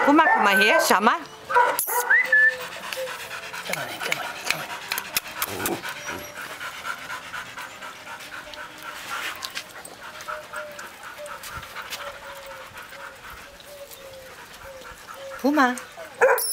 Puma, come here, Shama. Come on in, come on in, come on in. Puma.